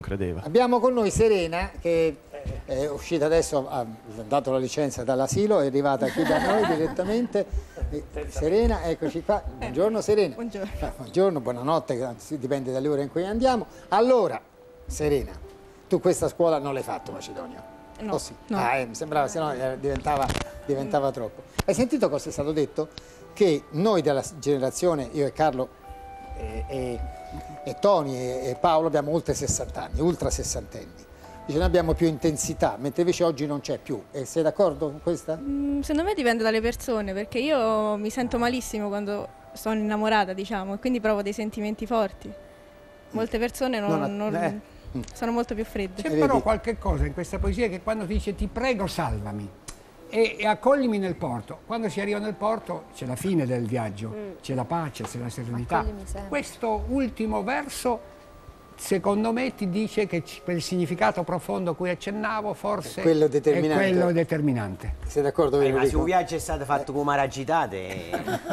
credeva. Abbiamo con noi Serena, che è uscita adesso, ha dato la licenza dall'asilo, è arrivata qui da noi direttamente. Serena, eccoci qua. Buongiorno Serena. Buongiorno. Buongiorno, buonanotte, dipende dalle ore in cui andiamo. Allora, Serena, tu questa scuola non l'hai fatto, Macedonio? No. Oh sì. No. Mi sembrava, se no diventava troppo. Hai sentito cosa è stato detto? Che noi della generazione, io e Carlo e Tony e Paolo abbiamo oltre 60 anni, ultra sessantenni. Dice, noi abbiamo più intensità, mentre invece oggi non c'è più. E sei d'accordo con questa? Secondo me dipende dalle persone, perché io mi sento malissimo quando sono innamorata, diciamo, e quindi provo dei sentimenti forti. Molte persone sono molto più fredde. C'è però qualche cosa in questa poesia che quando dice ti prego salvami e accoglimi nel porto, quando si arriva nel porto c'è la fine del viaggio, c'è la pace, c'è la serenità. Questo ultimo verso secondo me ti dice che quel significato profondo a cui accennavo forse è quello determinante. Sei d'accordo? Ma se un viaggio è stato fatto come aragitate,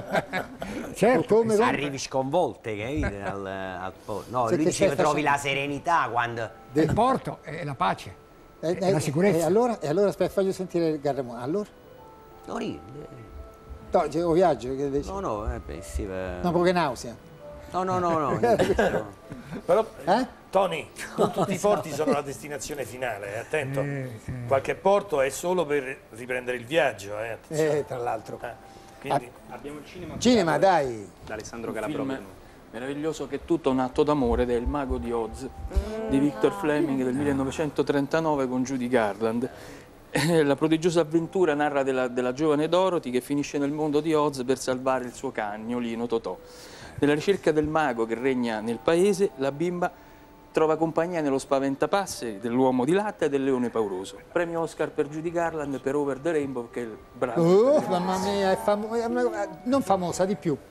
certo, arrivi sconvolte, capite? Al porto. No, lui dice che trovi la serenità quando... Il porto è la pace, è la sicurezza. E allora aspetta, fagli sentire il Garremone. Allora? No, No, c'è un viaggio che dice... No, sì, dopo che nausea. No. Però, Tony, non tutti i porti sono la destinazione finale, attento. Qualche porto è solo per riprendere il viaggio, tra l'altro. Quindi... Abbiamo il cinema, dai. Da Alessandro Calabrò. Un film meraviglioso che è tutto un atto d'amore ed è Il mago di Oz di Victor Fleming del 1939 con Judy Garland. La prodigiosa avventura narra della giovane Dorothy che finisce nel mondo di Oz per salvare il suo cagnolino Totò. Nella ricerca del mago che regna nel paese, la bimba trova compagnia nello spaventapasseri dell'uomo di latta e del leone pauroso. Premio Oscar per Judy Garland per Over the Rainbow, che è il brano. Mamma mia, è non famosa, di più.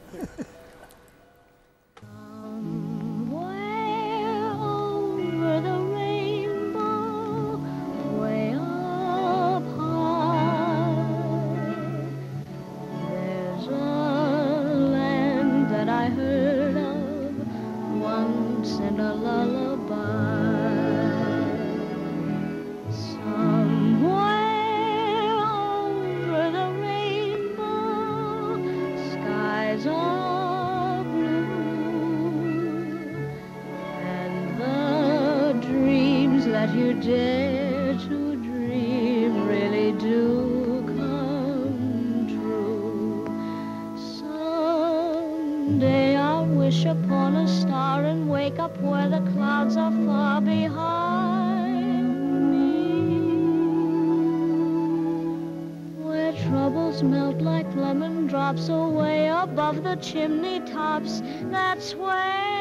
That you dare to dream really do come true. Someday I'll wish upon a star and wake up where the clouds are far behind me, where troubles melt like lemon drops away above the chimney tops. That's where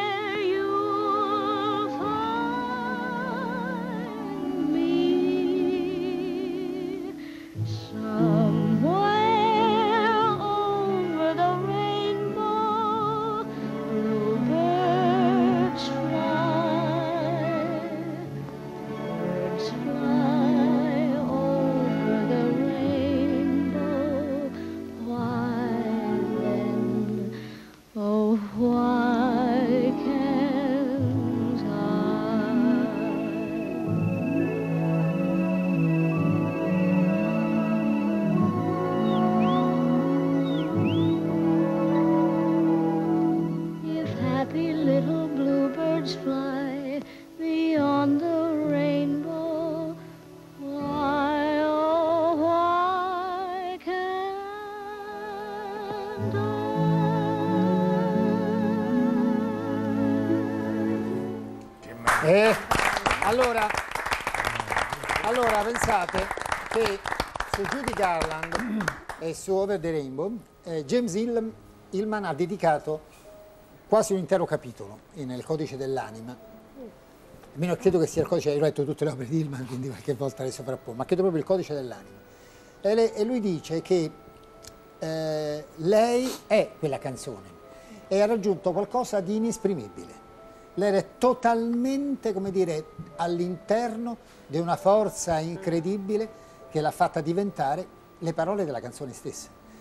fly beyond the rainbow, why, oh, why can't I? Allora pensate che su Judy Garland e su Over the Rainbow James Hillman ha dedicato quasi un intero capitolo nel Codice dell'anima. Almeno credo che sia il codice, io ho letto tutte le opere di Hillman, quindi qualche volta le sovrappongo, ma credo proprio il Codice dell'anima. E lui dice che lei è quella canzone e ha raggiunto qualcosa di inesprimibile. Lei è totalmente, come dire, all'interno di una forza incredibile che l'ha fatta diventare le parole della canzone stessa.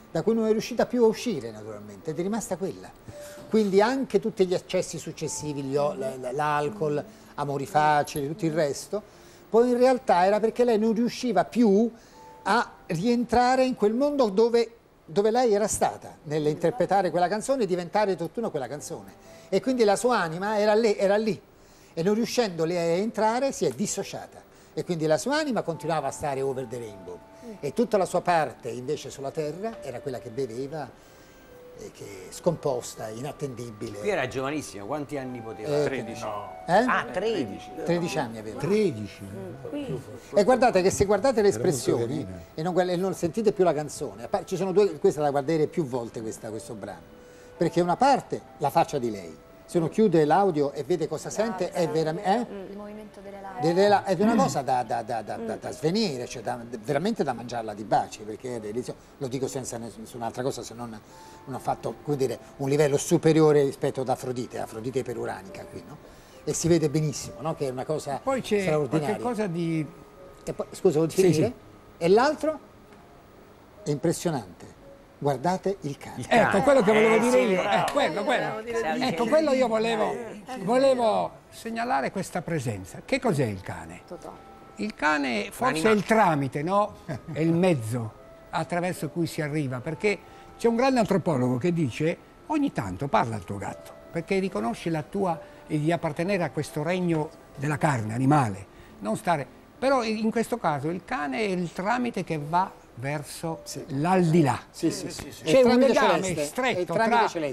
da cui non è riuscita più a uscire naturalmente, ed è rimasta quella. Quindi anche tutti gli accessi successivi, l'alcol, amori facili, tutto il resto, poi in realtà era perché lei non riusciva più a rientrare in quel mondo dove lei era stata, nell'interpretare quella canzone e diventare tutt'uno quella canzone. E quindi la sua anima era lì, e non riuscendo lei a entrare si è dissociata. E quindi la sua anima continuava a stare over the rainbow. E tutta la sua parte invece sulla terra era quella che beveva, che scomposta, inattendibile. Qui era giovanissimo, quanti anni poteva? 13. No. Ah, 13. 13 anni aveva. 13. E guardate che se guardate le espressioni e non sentite più la canzone, ci sono due, questa da guardare più volte questo brano, perché una parte la faccia di lei, se uno chiude l'audio e vede cosa sente è veramente il movimento delle labbra è una cosa da svenire, cioè veramente da mangiarla di baci, perché è delizioso. Lo dico senza nessun'altra cosa se non ha fatto, come dire, un livello superiore rispetto ad Afrodite peruranica qui, no? E si vede benissimo, no? Che è una cosa Poi c'è straordinaria. qualcosa di... E poi, scusa, vuol finire? Sì. E l'altro è impressionante. Guardate il cane. Ecco, quello che volevo dire io. Quello. Stavi Ecco, quello io volevo segnalare questa presenza. Che cos'è il cane? Il cane forse è il tramite, no? È il mezzo attraverso cui si arriva, perché c'è un grande antropologo che dice ogni tanto parla al tuo gatto, perché riconosce la tua e di appartenere a questo regno della carne, animale, non stare... Però in questo caso il cane è il tramite che va verso l'aldilà. Sì. C'è un legame stretto tra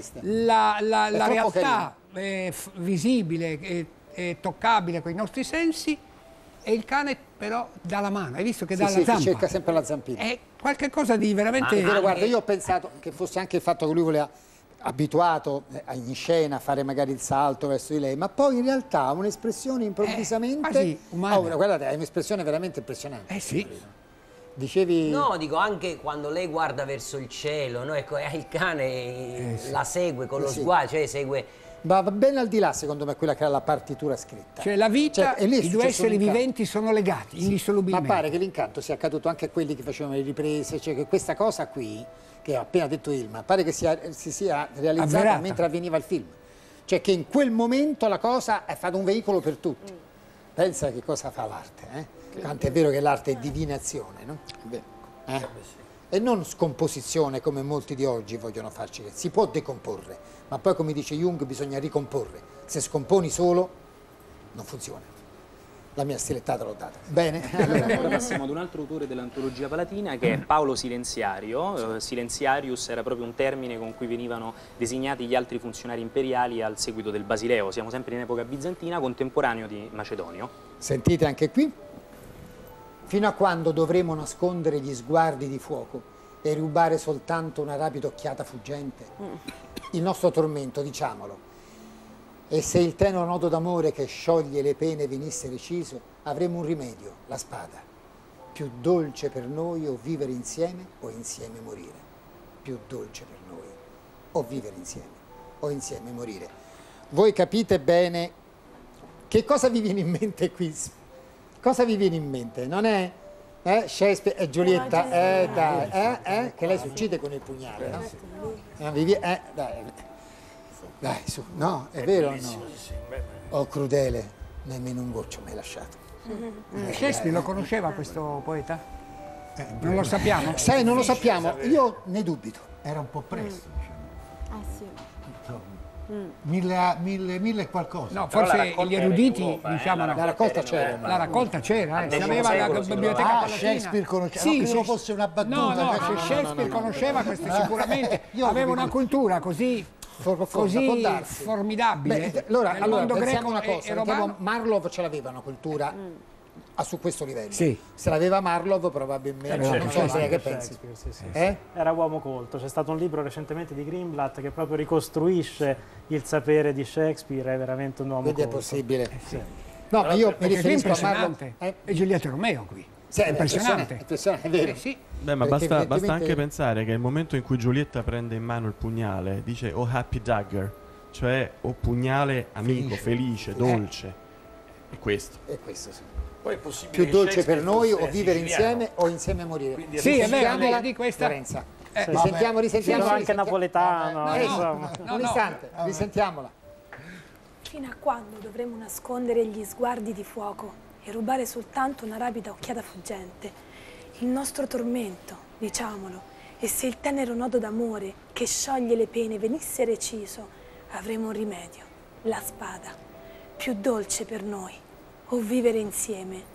la realtà visibile e toccabile con i nostri sensi e il cane però dà la mano. Hai visto che dà la zampa? Cerca sempre la zampina. È qualcosa di veramente... Però guarda, io ho pensato che fosse anche il fatto che lui voleva abituato in scena a fare magari il salto verso di lei, ma poi in realtà ha un'espressione improvvisamente quasi umana. Guardate, è un'espressione veramente impressionante. Sì. Dicevi... No, dico anche quando lei guarda verso il cielo, no? Ecco, il cane la segue con lo sguardo, cioè segue... Va ben al di là, secondo me, quella che è la partitura scritta. Cioè la vita, i due esseri viventi sono legati, indissolubilmente. Ma pare che l'incanto sia accaduto anche a quelli che facevano le riprese, cioè che questa cosa qui, che ha appena detto Ilma, pare che si sia realizzata avverata mentre avveniva il film. Cioè che in quel momento la cosa è fatta un veicolo per tutti. Pensa che cosa fa l'arte, Tanto è vero che l'arte è divinazione, no? E non scomposizione come molti di oggi vogliono farci. Si può decomporre, ma poi come dice Jung bisogna ricomporre. Se scomponi solo non funziona. La mia stilettata l'ho data. Bene. Ora passiamo ad un altro autore dell'antologia palatina che è Paolo Silenziario. Silenziarius era proprio un termine con cui venivano designati gli altri funzionari imperiali al seguito del Basileo. Siamo sempre in epoca bizantina, contemporaneo di Macedonio. Sentite anche qui. Fino a quando dovremo nascondere gli sguardi di fuoco e rubare soltanto una rapida occhiata fuggente? Il nostro tormento, diciamolo. E se il tenero nodo d'amore che scioglie le pene venisse reciso, avremo un rimedio, la spada. Più dolce per noi o vivere insieme o insieme morire. Più dolce per noi o vivere insieme o insieme morire. Voi capite bene che cosa vi viene in mente qui? Cosa vi viene in mente? Non è Shakespeare e Giulietta, che lei si uccide con il pugnale, no? Dai, su, no, è vero o no? Oh, crudele, nemmeno un goccio mi hai lasciato. Shakespeare lo conosceva questo poeta? Non lo sappiamo? Sai, non lo sappiamo, io ne dubito. Era un po' presto, diciamo. sì. Mille e qualcosa. No, forse gli eruditi, diciamo, la raccolta c'era. La raccolta c'era, si aveva la biblioteca palatina. Shakespeare conosceva, non credo fosse una battuta. No, Shakespeare conosceva questo sicuramente, aveva una cultura così formidabile. Allora pensiamo una cosa, Marlowe ce l'aveva una cultura su questo livello. Sì. Se l'aveva Marlowe probabilmente, non so che pensi. Era uomo colto, c'è stato un libro recentemente di Greenblatt che proprio ricostruisce il sapere di Shakespeare, è veramente un uomo colto. Quindi è possibile. No, ma io mi riferisco a Marlowe. E Giulietta Romeo qui. Sì, è impressionante, è vero. Sì. Beh, ma basta anche pensare che il momento in cui Giulietta prende in mano il pugnale dice "Oh happy dagger", cioè "Oh pugnale amico, felice, dolce". È questo. È questo, sì. Poi è possibile più dolce per noi o vivere insieme o insieme morire. Sì, è vero, di questa... Lorenza. Risentiamo anche napoletano. Insomma. Un istante, risentiamola. Fino a quando dovremo nascondere gli sguardi di fuoco e rubare soltanto una rapida occhiata fuggente? Il nostro tormento, diciamolo, e se il tenero nodo d'amore che scioglie le pene venisse reciso, avremo un rimedio, la spada, più dolce per noi, o vivere insieme